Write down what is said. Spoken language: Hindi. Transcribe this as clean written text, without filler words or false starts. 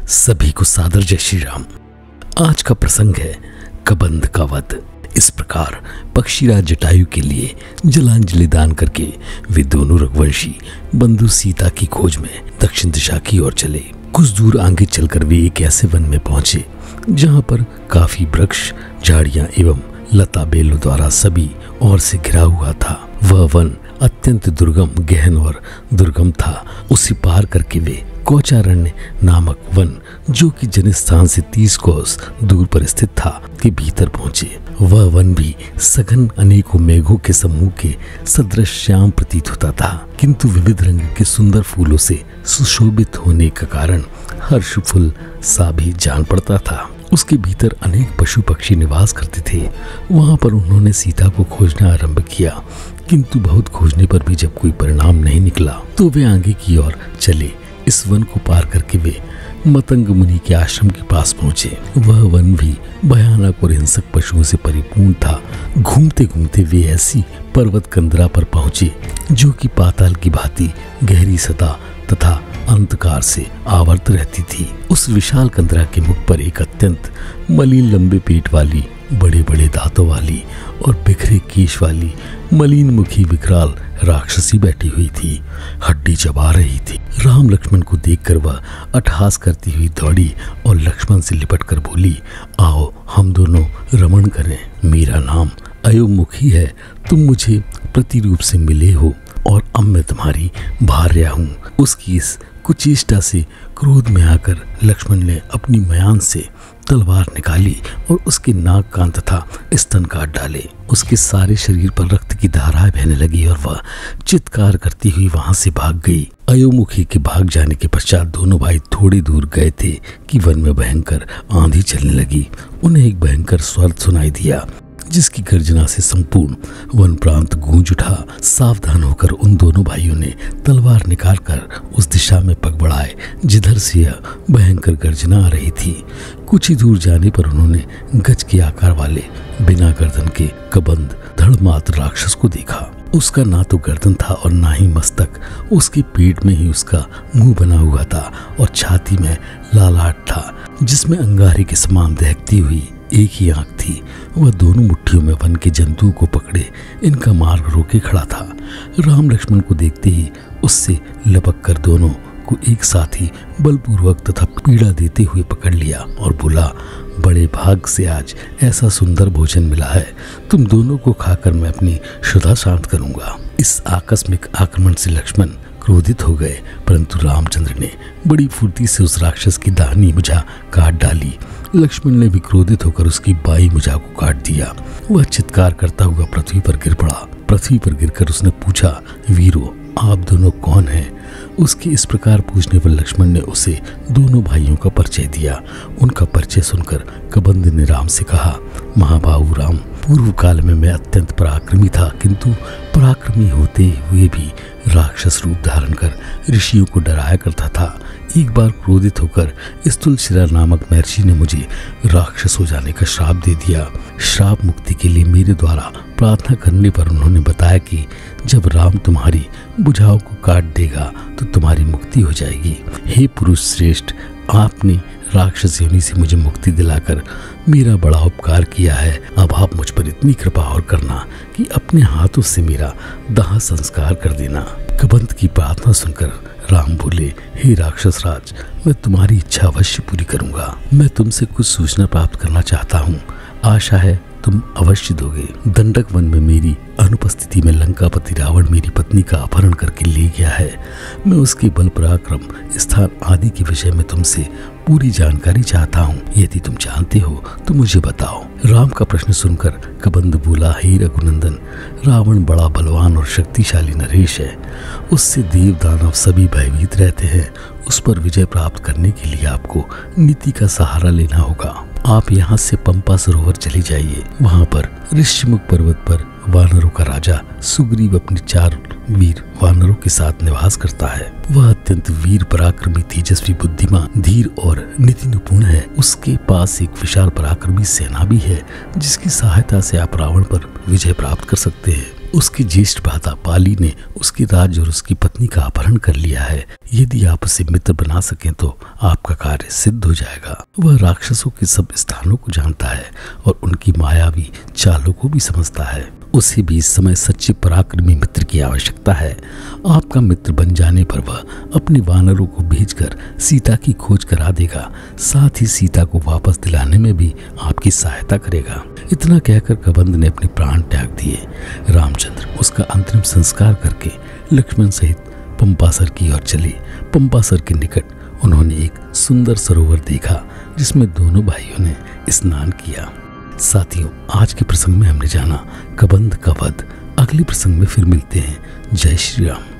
सभी को सादर जय श्री राम। आज का प्रसंग है कबंध का वध। इस प्रकार पक्षीराज जटायु के लिए जलांजलि दान करके वे दोनों रघुवंशी बंधु सीता की खोज में दक्षिण दिशा की ओर चले। कुछ दूर आगे चलकर वे एक ऐसे वन में पहुंचे जहां पर काफी वृक्ष, झाड़ियां एवं लता बेलों द्वारा सभी ओर से घिरा हुआ था। वह वन अत्यंत दुर्गम, गहन और दुर्गम था। उसे पार करके वे कौचारण्य नामक वन, जो कि जनस्थान से 30 कोस दूर पर स्थित था, के भीतर पहुंचे। वह वन भी सघन अनेकों मेघों के समूह के सदृश श्याम प्रतीत होता था, किंतु विविध रंग के सुंदर फूलों से सुशोभित होने का कारण हर्ष फूल सा भी जान पड़ता था। उसके भीतर अनेक पशु पक्षी निवास करते थे। वहां पर उन्होंने सीता को खोजना आरंभ किया, किंतु बहुत खोजने पर भी जब कोई परिणाम नहीं निकला तो वे आगे की ओर चले। इस वन को पार करके वे मतंग मुनि के आश्रम के पास पहुंचे। वह वन भी भयानक और हिंसक पशुओं से परिपूर्ण था। घूमते घूमते वे ऐसी पर्वत कंदरा पर पहुंचे जो कि पाताल की भांति गहरी सतह तथा अंधकार से आवर्त रहती थी। उस विशाल कंदरा के मुख पर एक अत्यंत मलिन, लंबे पेट वाली, बड़े बड़े दांतों वाली और बिखरे केश वाली मलिन मुखी विकराल राक्षसी बैठी हुई थी, हड्डी चबा रही थी। राम लक्ष्मण को देखकर वह अट्टहास करती हुई दौड़ी और लक्ष्मण से लिपट कर बोली, आओ हम दोनों रमण करें। मेरा नाम अयोमुखी है, तुम मुझे प्रतिरूप से मिले हो और अब मैं तुम्हारी भार्या हूँ। उसकी इस कुचेष्टा से क्रोध में आकर लक्ष्मण ने अपनी मयान से तलवार निकाली और उसके नाक, कान तथा स्तन काट डाले। उसके सारे शरीर पर रक्त की धाराएं बहने लगी और वह चित्कार करती हुई वहां से भाग गई। अयोमुखी के भाग जाने के पश्चात दोनों भाई थोड़ी दूर गए थे कि वन में भयंकर आंधी चलने लगी। उन्हें एक भयंकर स्वर सुनाई दिया, जिसकी गर्जना से संपूर्ण वन प्रांत गूंज उठा। सावधान होकर उन दोनों भाइयों ने तलवार निकालकर उस दिशा में पग बढ़ाए जिधर से यह भयंकर गर्जना आ रही थी। कुछ ही दूर जाने पर उन्होंने गज के आकार वाले बिना गर्दन के कबंध धड़मात्र राक्षस को देखा। उसका ना तो गर्दन था और ना ही मस्तक। उसके पेट में ही उसका मुंह बना हुआ था और छाती में लालाट था, जिसमें अंगारे के समान दहकती हुई एक ही आंख थी। वह दोनों मुट्ठियों में वन के जंतुओं को पकड़े इनका मार्ग रोके खड़ा था। राम लक्ष्मण को देखते ही उससे लपक कर दोनों को एक साथ ही बलपूर्वक तथा पीड़ा देते हुए पकड़ लिया और बोला, बड़े भाग से आज ऐसा सुंदर भोजन मिला है, तुम दोनों को खाकर मैं अपनी क्षुधा शांत करूंगा। इस आकस्मिक आक्रमण से लक्ष्मण क्रोधित हो गए, परंतु रामचंद्र ने बड़ी फुर्ती से उस राक्षस की दाहिनी भुजा काट डाली। लक्ष्मण ने भी क्रोधित होकर उसकी बाई भुजा को काट दिया। वह चित्कार करता हुआ पृथ्वी पर गिर पड़ा। पृथ्वी पर गिरकर उसने पूछा, वीरो आप दोनों कौन हैं? उसके इस प्रकार पूछने पर लक्ष्मण ने उसे दोनों भाइयों का परिचय दिया। उनका परिचय सुनकर कबंध ने राम से कहा, महाबाहु राम, पूर्व काल में मैं अत्यंत पराक्रमी था, किंतु पराक्रमी होते हुए भी राक्षस रूप धारण कर ऋषियों को डराया करता था। एक बार क्रोधित होकर स्थूलशिरा नामक महर्षि ने मुझे राक्षस हो जाने का श्राप दे दिया। श्राप मुक्ति के लिए मेरे द्वारा प्रार्थना करने पर उन्होंने बताया कि जब राम तुम्हारी भुजाओं को काट देगा तो तुम्हारी मुक्ति हो जाएगी। हे पुरुष श्रेष्ठ, आपने राक्षस योनि से मुझे मुक्ति दिलाकर मेरा बड़ा उपकार किया है। अब आप मुझ पर इतनी कृपा और करना कि अपने हाथों से मेरा दाह संस्कार कर देना। कबंध की प्रार्थना सुनकर राम बोले, हे राक्षस राज, मैं तुम्हारी इच्छा अवश्य पूरी करूंगा। मैं तुमसे कुछ सूचना प्राप्त करना चाहता हूँ, आशा है तुम अवश्य दोगे। दंडक वन में मेरी अनुपस्थिति में लंकापति रावण मेरी पत्नी का अपहरण करके ले गया है। मैं उसके बल, पराक्रम, स्थान आदि के विषय में तुमसे पूरी जानकारी चाहता हूँ। यदि तुम जानते हो तो मुझे बताओ। राम का प्रश्न सुनकर कबंध बोला, हे रघुनंदन, रावण बड़ा बलवान और शक्तिशाली नरेश है। उससे देव दानव सभी भयभीत रहते हैं। उस पर विजय प्राप्त करने के लिए आपको नीति का सहारा लेना होगा। आप यहाँ से पंपा सरोवर चले जाइए। वहाँ पर ऋषिमुख पर्वत पर वानरों का राजा सुग्रीव अपने 4 वीर वानरों के साथ निवास करता है। वह अत्यंत वीर, पराक्रमी, तेजस्वी, बुद्धिमान, धीर और नीति निपुण है। उसके पास एक विशाल पराक्रमी सेना भी है, जिसकी सहायता से आप रावण पर विजय प्राप्त कर सकते हैं। उसकी ज्येष्ठ भ्राता पाली ने उसके राज्य और उसकी पत्नी का अपहरण कर लिया है। यदि आप उसे मित्र बना सकें तो आपका कार्य सिद्ध हो जाएगा। वह राक्षसों के सब स्थानों को जानता है और उनकी मायावी चालों को भी समझता है। उसे भी इस समय सच्चे पराक्रमी मित्र की आवश्यकता है। आपका मित्र बन जाने पर वह अपने वानरों को भेजकर सीता की खोज करा देगा, साथ ही सीता को वापस दिलाने में भी आपकी सहायता करेगा। इतना कहकर कबंध ने अपने प्राण त्याग दिए। रामचंद्र उसका अंतिम संस्कार करके लक्ष्मण सहित पंपासर की ओर चले। पंपासर के निकट उन्होंने एक सुंदर सरोवर देखा जिसमें दोनों भाइयों ने स्नान किया। साथियों, आज के प्रसंग में हमने जाना कबंध का वध। अगले प्रसंग में फिर मिलते हैं। जय श्री राम।